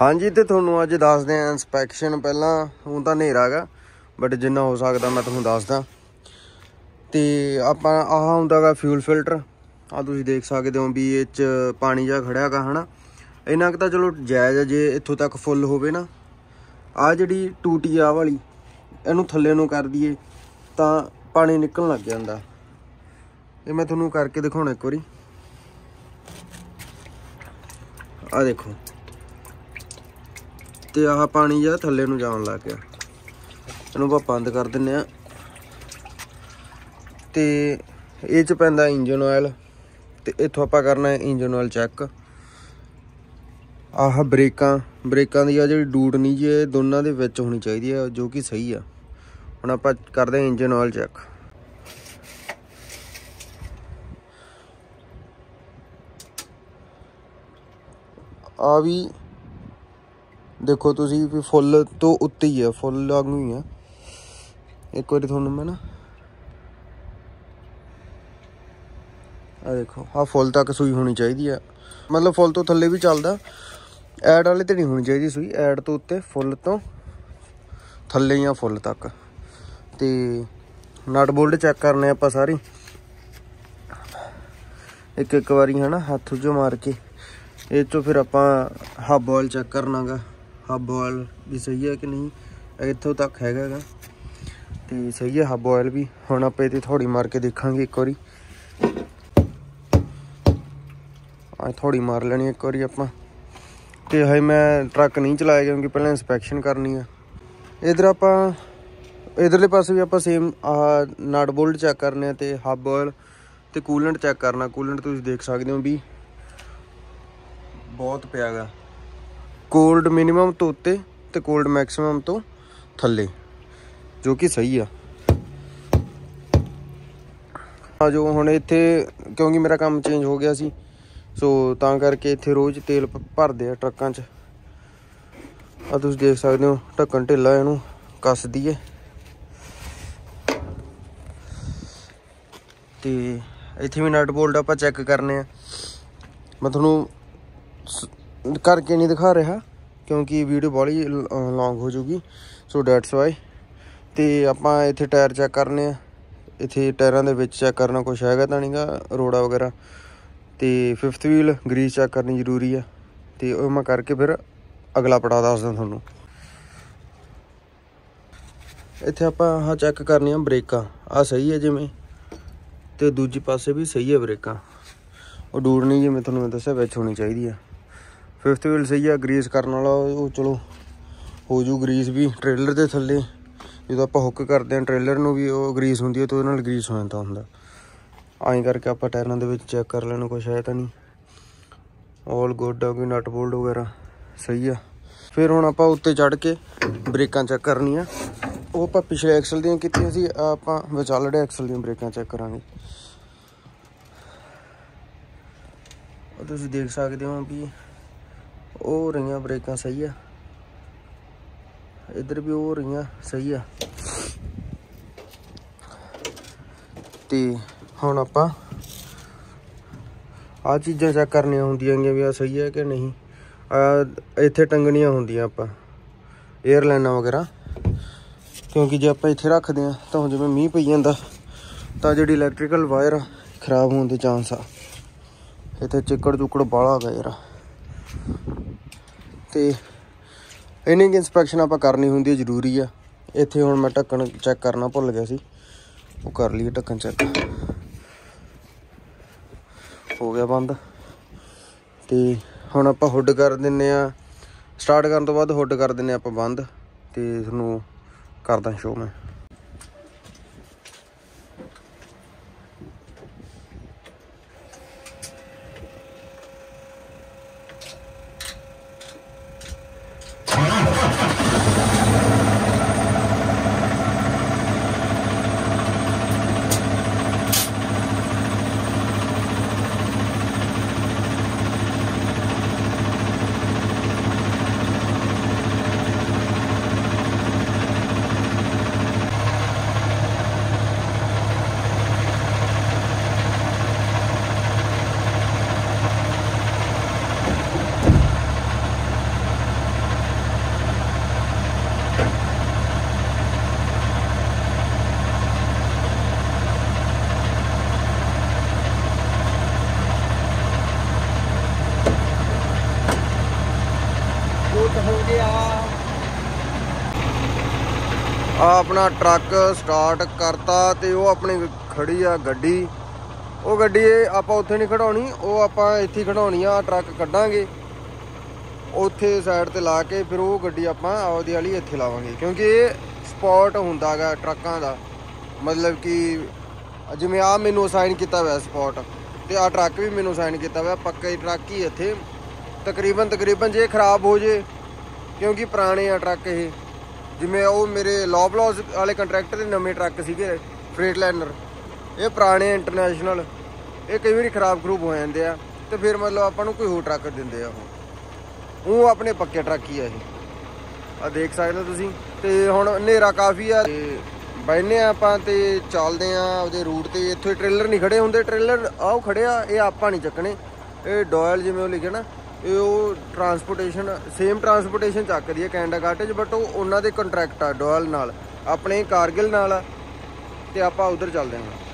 हाँ जी, तो थोनों अज दसदे इंस्पैक्शन। पहला हूँ तो हनेरा गा, बट जिन्ना हो सकता मैं तुहानूं दसदा। तो आप आह हुंदा गा फ्यूल फिल्टर। आ तुसीं देख सकते हो भी ये पानी जा खड़ा गा है ना। इन्ना क तां चलो जायज़ है, जे इत्थों तक फुल होवे ना। आ जिहड़ी टूटी आ वाली इनू थल्ले नूं कर दईए तां पानी निकलण लग जांदा। ये मैं तुहानूं करके दिखाउणा एक वारी। आ देखो, तो आह पानी जहा थल्ले नूं जान लग गया। इनू आप बंद कर दिंदे आ। तो ये च पैंदा इंजन ऑयल। तो इत्थों आप करना इंजन ऑयल चैक। आह ब्रेकां दी आ जिहड़ी डूडनी जी दोनों दे विच होनी चाहिए है, जो कि सही आ। हुण आप करदे इंजन ऑयल चैक। आ भी देखो तुसी भी फुल तो उत्ते ही है, फुल आगू ही है। एक बार थोनों मैं ना आ देखो, आ फुल तक सूई होनी चाहिए है। मतलब फुल तो थल्ले भी चलदा, ऐड वाले तो नहीं होनी चाहिए सूई। ऐड तो उत्ते फुल तो थल्ले या फुल तक। तो नट बोल्ट चैक करने आप सारी एक एक बारी है ना, हाथ जो मार के। ये चो फिर आप हब ऑयल चैक करना गा, हब ऑयल भी सही है कि नहीं। इत्थों तक हैगा गा तो सही है हब ऑयल भी। हुण आप ये थोड़ी मार के देखांगे एक बारी। थोड़ी मार लेनी एक बारी आप। तो है मैं ट्रक नहीं चलाया क्योंकि पहले इंस्पैक्शन करनी है। इधर आप इधरले पासे भी आप सेम नट बोल्ट चैक करने, तो हब ऑयल तो कूलेंट चैक करना। कूलेंट तुम देख सकते हो भी बहुत पिया गा। कोल्ड मिनीमम तो उत्ते तो कोल्ड मैक्सीमम तो थल्ले, जो कि सही आ। जो हुण इत्थे क्योंकि मेरा काम चेंज हो गया सी, सो तां करके इत्थे रोज़ तेल भरदे आ ट्रकां च। आ तुसीं देख सकते हो ढक्कन ढिल्ला, इहनूं कस दईए। तो इत्थे भी नट बोल्ट आप चैक करने। मैं तुहानूं करके नहीं दिखा रहा क्योंकि वीडियो बड़ी लॉन्ग हो जूगी, सो डैट्स वाई। तो आप इत्थे टायर चैक करने। इत्थे टायरां दे विच चैक करना कुछ हैगा तां नहीं गा, रोड़ा वगैरह। तो फिफ्थ व्हील ग्रीस चैक करनी जरूरी है। तो मैं करके फिर अगला पड़ा दसदा तुहानूं। इत्थे आप हाँ चैक करनी ब्रेकां। आ सही है जिमें, तो दूजे पासे भी सही है ब्रेकां। वो डूडनी जी मैं तुहानूं दस्सिया विच होनी चाहिए है। फिफ्थ व्हील सही है, ग्रीस करने वाला वो चलो हो जू ग्रीस भी। ट्रेलर के थल्ले जो आप हुक करते हैं ट्रेलर में भी वो ग्रीस होंगी है, तो वो ग्रीस हो जाता होंगे। आई करके आप टायरों के चैक कर लेना कुछ है तो नहीं। ऑल गुड है, कोई नट बोल्ट वगैरह सही है। फिर हुण आप उत्ते चढ़ के ब्रेकां चैक करनियां। वो आप पिछले एक्सल दियां कीतियां सी, आप विचालड़े एक्सल दियां ब्रेकां चैक करांगे। तुसीं देख सकते हो भी हो रही ब्रेकां सही है, इधर भी हो रही सही है। तो हुण आप आ चीज़ां चैक करनियां होंदियां भी आ सही है कि नहीं। इत्थे टंगनियां होंदियां आप एयरलाइनां वगैरह, क्योंकि जो आप इत्थे रखते हैं तो जिवें मींह पई जांदा तां जिहड़ी इलैक्ट्रिकल वायर खराब होने के चांस आ। इत्थे चिक्कड़ चुक्कड़ बाला गया यार। तो इन्नी की इंस्पैक्शन आप करनी होंदी जरूरी है। इत्थे हुण मैं ढक्कन चैक करना भुल गया सी, वो कर लीए ढक्कन चैक। हो गया बंद। तो हुण आप हुड कर दिंदे आ। स्टार्ट करन तो बाद हुड कर दिंदे आप बंद। तो तुहानूं करदा शो मैं। ਆ ਆਪਣਾ ਟਰੱਕ ਸਟਾਰਟ ਕਰਤਾ ਤੇ ਉਹ ਆਪਣੀ ਖੜੀ ਆ ਗੱਡੀ। ਉਹ ਗੱਡੀ ਆਪਾਂ ਉੱਥੇ ਨਹੀਂ ਖੜਾਉਣੀ, ਉਹ ਆਪਾਂ ਇੱਥੇ ਖੜਾਉਣੀ ਆ। ਟਰੱਕ ਕੱਢਾਂਗੇ ਉੱਥੇ ਸਾਈਡ ਤੇ ਲਾ ਕੇ ਫਿਰ ਉਹ ਗੱਡੀ ਆਪਾਂ ਆਪਦੀ ਵਾਲੀ ਇੱਥੇ ਲਾਵਾਂਗੇ, ਕਿਉਂਕਿ ਇਹ ਸਪੌਟ ਹੁੰਦਾ ਗਾ ਟਰੱਕਾਂ ਦਾ। ਮਤਲਬ ਕਿ ਜਿਵੇਂ ਆ ਮੈਨੂੰ ਅਸਾਈਨ ਕੀਤਾ ਹੋਇਆ ਸਪੌਟ, ਤੇ ਆ ਟਰੱਕ ਵੀ ਮੈਨੂੰ ਅਸਾਈਨ ਕੀਤਾ ਹੋਇਆ। ਪੱਕਾ ਹੀ ਟਰੱਕ ਹੀ ਇੱਥੇ ਤਕਰੀਬਨ ਜੇ ਖਰਾਬ ਹੋ ਜੇ, ਕਿਉਂਕਿ ਪੁਰਾਣੇ ਆ ਟਰੱਕ ਇਹ। ਜਿਵੇਂ ਉਹ ਮੇਰੇ ਲੋਬਲੋਸ ਵਾਲੇ ਕੰਟਰੈਕਟਰ ਦੇ ਨਵੇਂ ਟਰੱਕ ਸੀਗੇ ਫਰੇਟ ਲਾਈਨਰ, ਇਹ ਪੁਰਾਣੇ ਇੰਟਰਨੈਸ਼ਨਲ, ਇਹ ਕਈ ਵਾਰੀ ਖਰਾਬ ਖਰੂਬ ਹੋ ਜਾਂਦੇ ਆ, ਤੇ ਫਿਰ ਮਤਲਬ ਆਪਾਂ ਨੂੰ ਕੋਈ ਹੋਰ ਟਰੱਕ ਦਿੰਦੇ ਆ। ਉਹ ਆਪਣੇ ਪੱਕੇ ਟਰੱਕ ਹੀ ਆ ਇਹ, ਆ ਦੇਖ ਸਕਦੇ ਹੋ ਤੁਸੀਂ। ਤੇ ਹੁਣ ਹਨੇਰਾ ਕਾਫੀ ਆ, ਤੇ ਬਹਿਨੇ ਆ ਆਪਾਂ ਤੇ ਚੱਲਦੇ ਆ ਉਹਦੇ ਰੂਟ ਤੇ। ਇੱਥੇ ਟ੍ਰੇਲਰ ਨਹੀਂ ਖੜੇ ਹੁੰਦੇ, ਟ੍ਰੇਲਰ ਆਹ ਖੜੇ ਆ, ਇਹ ਆਪਾਂ ਨਹੀਂ ਚੱਕਣੇ। ਇਹ ਡੋਇਲ ਜਿਵੇਂ ਉਹ ਲਿਖਿਆ ਨਾ, ਇਹ ਉਹ ਟਰਾਂਸਪੋਰਟੇਸ਼ਨ ਸੇਮ ਟਰਾਂਸਪੋਰਟੇਸ਼ਨ ਚੱਕਦੀ ਹੈ ਕੈਨੇਡਾ ਕਾਟੇਜ, ਬਟ ਉਹ ਉਹਨਾਂ ਦੇ ਕੰਟਰੈਕਟ ਆ ਡੋਇਲ ਨਾਲ, ਆਪਣੇ ਕਾਰਗਿਲ ਨਾਲ ਆ। ਤੇ ਆਪਾਂ ਉਧਰ ਚੱਲਦੇ ਹਾਂ।